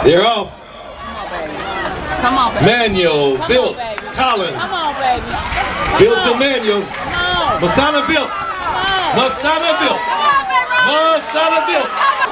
They're off. Come on, baby. Manual, Come Built, on, baby. Collins. Come on, baby. Built and Manual. Come on. Masana Built. Come on. Masana Built. Come on, baby. Masana Built.